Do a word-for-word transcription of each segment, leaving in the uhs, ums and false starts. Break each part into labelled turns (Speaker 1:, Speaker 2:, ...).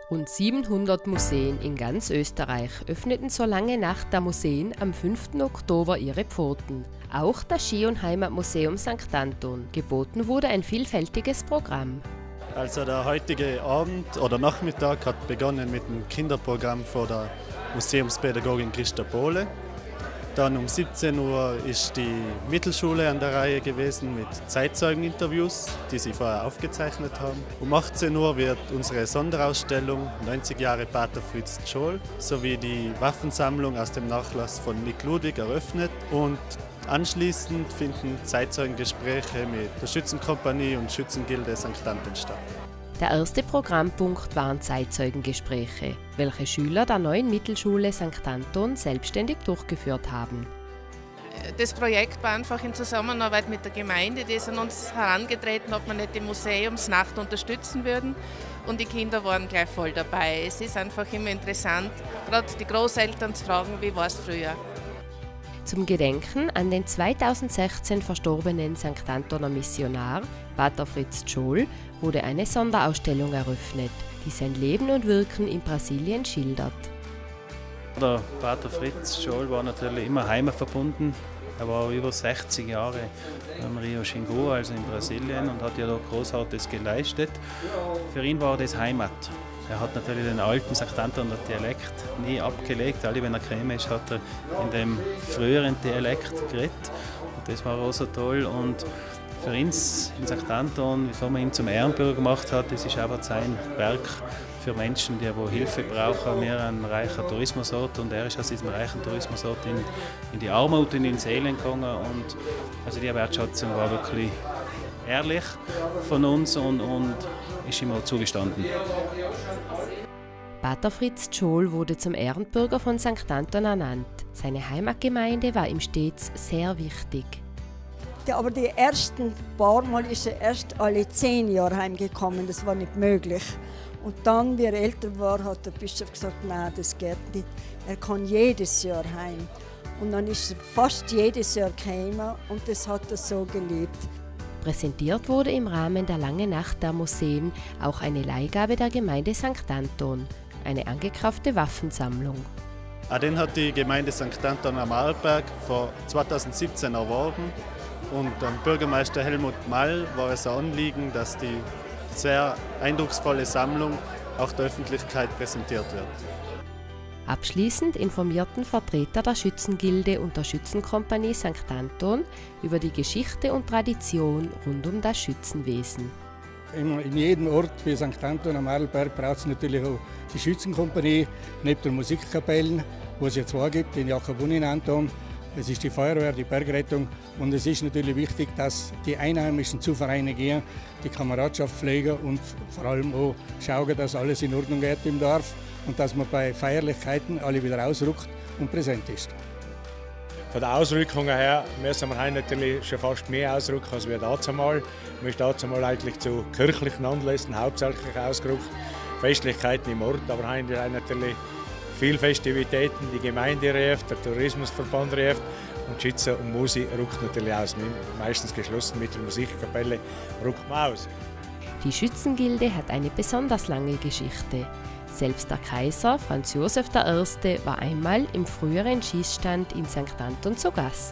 Speaker 1: Rund siebenhundert Museen in ganz Österreich öffneten zur Lange Nacht der Museen am fünften Oktober ihre Pforten. Auch das Ski- und Heimatmuseum Sankt Anton. Geboten wurde ein vielfältiges Programm.
Speaker 2: Also der heutige Abend oder Nachmittag hat begonnen mit dem Kinderprogramm von der Museumspädagogin Christa Bohle. Dann um siebzehn Uhr ist die Mittelschule an der Reihe gewesen mit Zeitzeugeninterviews, die sie vorher aufgezeichnet haben. Um achtzehn Uhr wird unsere Sonderausstellung neunzig Jahre Pater Fritz Tschol sowie die Waffensammlung aus dem Nachlass von Nick Ludwig eröffnet. Und anschließend finden Zeitzeugengespräche mit der Schützenkompanie und Schützengilde Sankt Anton statt.
Speaker 1: Der erste Programmpunkt waren Zeitzeugengespräche, welche Schüler der neuen Mittelschule Sankt Anton selbstständig durchgeführt haben.
Speaker 3: Das Projekt war einfach in Zusammenarbeit mit der Gemeinde, die ist an uns herangetreten, ob wir nicht die Museumsnacht unterstützen würden. Und die Kinder waren gleich voll dabei. Es ist einfach immer interessant, gerade die Großeltern zu fragen, wie war es früher.
Speaker 1: Zum Gedenken an den zweitausendsechzehn verstorbenen Sankt Antoner Missionar, Pater Fritz Tschol, wurde eine Sonderausstellung eröffnet, die sein Leben und Wirken in Brasilien schildert.
Speaker 4: Der Pater Fritz Tschol war natürlich immer heimatverbunden. Er war über sechzig Jahre im Rio Xingu, also in Brasilien, und hat ja da Großartiges geleistet. Für ihn war das Heimat. Er hat natürlich den alten Sankt Antoner Dialekt nie abgelegt. Alle, wenn er gekommen ist, hat er in dem früheren Dialekt geredet. Und das war auch so toll. Und für uns in Sankt Anton, bevor man ihn zum Ehrenbürger gemacht hat, das ist einfach sein Werk für Menschen, die wo Hilfe brauchen. Wir ein reicher Tourismusort und er ist aus diesem reichen Tourismusort in, in die Armut und in den Seelen gegangen. Und also die Wertschätzung war wirklich ehrlich von uns und, und ist ihm auch zugestanden.
Speaker 1: Pater Fritz Tschol wurde zum Ehrenbürger von Sankt Anton ernannt. Seine Heimatgemeinde war ihm stets sehr wichtig.
Speaker 5: Aber die ersten paar Mal ist er erst alle zehn Jahre heimgekommen. Das war nicht möglich. Und dann, wie er älter war, hat der Bischof gesagt, nein, das geht nicht. Er kann jedes Jahr heim. Und dann ist er fast jedes Jahr gekommen und das hat er so geliebt.
Speaker 1: Präsentiert wurde im Rahmen der Lange Nacht der Museen auch eine Leihgabe der Gemeinde Sankt Anton, eine angekaufte Waffensammlung.
Speaker 2: Den hat die Gemeinde Sankt Anton am Arlberg vor zweitausendsiebzehn erworben. Und dem Bürgermeister Helmut Mall war es ein Anliegen, dass die sehr eindrucksvolle Sammlung auch der Öffentlichkeit präsentiert wird.
Speaker 1: Abschließend informierten Vertreter der Schützengilde und der Schützenkompanie Sankt Anton über die Geschichte und Tradition rund um das Schützenwesen.
Speaker 6: In jedem Ort wie Sankt Anton am Arlberg braucht es natürlich auch die Schützenkompanie, neben der Musikkapellen, wo es ja zwei gibt, in Jakobun in Anton. Es ist die Feuerwehr, die Bergrettung und es ist natürlich wichtig, dass die Einheimischen zu Vereinen gehen, die Kameradschaft pflegen und vor allem auch schauen, dass alles in Ordnung geht im Dorf und dass man bei Feierlichkeiten alle wieder ausrückt und präsent ist.
Speaker 7: Von der Ausrückung her müssen wir heute natürlich schon fast mehr ausrücken als wir dazumal. Wir sind dazumal eigentlich zu kirchlichen Anlässen hauptsächlich ausgerückt, Festlichkeiten im Ort, aber heute natürlich viele Festivitäten, die Gemeinde ruft, der Tourismusverband ruft und Schützen und Musik rückt natürlich aus. Meistens geschlossen mit der Musikkapelle rückt man aus.
Speaker 1: Die Schützengilde hat eine besonders lange Geschichte. Selbst der Kaiser Franz Josef der Erste war einmal im früheren Schießstand in Sankt Anton zu Gast.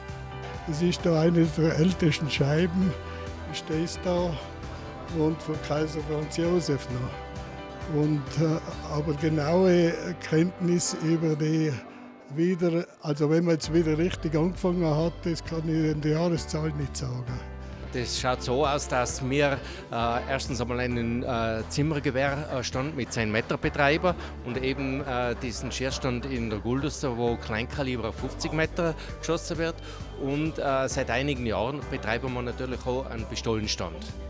Speaker 8: Das ist da eine der ältesten Scheiben, steht da, und von Kaiser Franz Josef noch. Und, äh, aber genaue Kenntnis über die wieder, also wenn man jetzt wieder richtig angefangen hat, das kann ich in der Jahreszahl nicht sagen.
Speaker 9: Das schaut so aus, dass wir äh, erstens einmal einen äh, Zimmergewehrstand mit zehn Meter Betreiber und eben äh, diesen Schießstand in der Gulduster, wo Kleinkaliber fünfzig Meter geschossen wird. Und äh, seit einigen Jahren betreiben wir natürlich auch einen Pistolenstand.